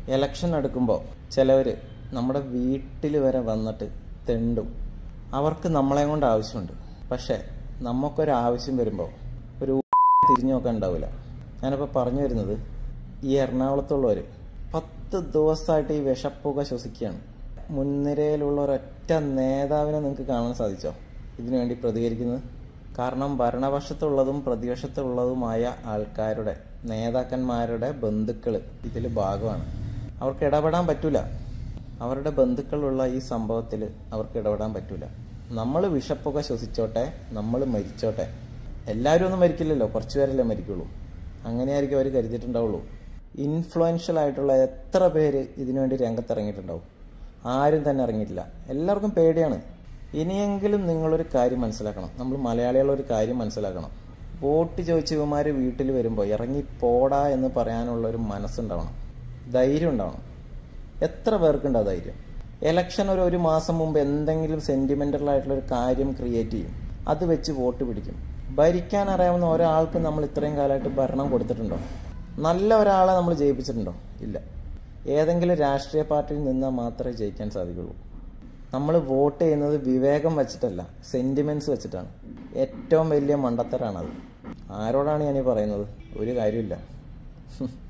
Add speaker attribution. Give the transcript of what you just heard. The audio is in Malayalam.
Speaker 1: ഇലക്ഷൻ എടുക്കുമ്പോൾ ചിലവർ നമ്മുടെ വീട്ടിൽ വരെ വന്നിട്ട് തെണ്ടും. അവർക്ക് നമ്മളെ കൊണ്ട് ആവശ്യമുണ്ട്. പക്ഷേ നമുക്കൊരാവശ്യം വരുമ്പോൾ ഒരു തിരിഞ്ഞു നോക്കാൻ ഉണ്ടാവില്ല. ഞാനിപ്പോൾ പറഞ്ഞു വരുന്നത്, ഈ എറണാകുളത്തുള്ളവർ 10 ദിവസമായിട്ട് ഈ വിഷപ്പുക ശ്വസിക്കുകയാണ്. മുൻനിരയിലുള്ള ഒരൊറ്റ നേതാവിനെ നിങ്ങൾക്ക് കാണാൻ സാധിച്ചോ ഇതിനുവേണ്ടി പ്രതികരിക്കുന്നത്? കാരണം ഭരണപക്ഷത്തുള്ളതും പ്രതിപക്ഷത്തുള്ളതുമായ ആൾക്കാരുടെ നേതാക്കന്മാരുടെ ബന്ധുക്കൾ ഇതിൽ ഭാഗമാണ്. അവർക്ക് ഇടപെടാൻ പറ്റൂല. അവരുടെ ബന്ധുക്കളുള്ള ഈ സംഭവത്തിൽ അവർക്ക് ഇടപെടാൻ പറ്റൂല. നമ്മൾ വിഷപ്പുക ശ്വസിച്ചോട്ടെ, നമ്മൾ മരിച്ചോട്ടെ. എല്ലാവരും ഒന്നും മരിക്കില്ലല്ലോ, കുറച്ച് പേരല്ലേ മരിക്കുള്ളൂ. അങ്ങനെയായിരിക്കും അവർ കരുതിയിട്ടുണ്ടാവുള്ളൂ. ഇൻഫ്ലുവൻഷ്യൽ ആയിട്ടുള്ള എത്ര പേര് ഇതിനുവേണ്ടി രംഗത്തിറങ്ങിയിട്ടുണ്ടാവും? ആരും തന്നെ ഇറങ്ങിയിട്ടില്ല. എല്ലാവർക്കും പേടിയാണ്. ഇനിയെങ്കിലും നിങ്ങളൊരു കാര്യം മനസ്സിലാക്കണം, നമ്മൾ മലയാളികളൊരു കാര്യം മനസ്സിലാക്കണം. വോട്ട് ചോദിച്ചവന്മാർ വീട്ടിൽ വരുമ്പോൾ ഇറങ്ങി പോടാ എന്ന് പറയാനുള്ള ഒരു മനസ്സുണ്ടാവണം, ധൈര്യം ഉണ്ടാവണം. എത്ര പേർക്കുണ്ട് ആ ധൈര്യം? ഇലക്ഷൻ ഒരു മാസം മുമ്പ് എന്തെങ്കിലും സെന്റിമെന്റൽ ആയിട്ടുള്ളൊരു കാര്യം ക്രിയേറ്റ് ചെയ്യും, അത് വെച്ച് വോട്ട് പിടിക്കും. ഭരിക്കാൻ അറിയാവുന്ന ഒരാൾക്ക് നമ്മൾ ഇത്രയും കാലമായിട്ട് ഭരണം കൊടുത്തിട്ടുണ്ടോ? നല്ല ഒരാളെ നമ്മൾ ജയിപ്പിച്ചിട്ടുണ്ടോ? ഇല്ല. ഏതെങ്കിലും രാഷ്ട്രീയ പാർട്ടിയിൽ നിന്നാൽ മാത്രമേ ജയിക്കാൻ സാധിക്കുള്ളൂ. നമ്മൾ വോട്ട് ചെയ്യുന്നത് വിവേകം വെച്ചിട്ടല്ല, സെന്റിമെന്റ്സ് വെച്ചിട്ടാണ്. ഏറ്റവും വലിയ മണ്ടത്തരാണത്. ആരോടാണ് ഞാനീ പറയുന്നത്? ഒരു കാര്യമില്ല.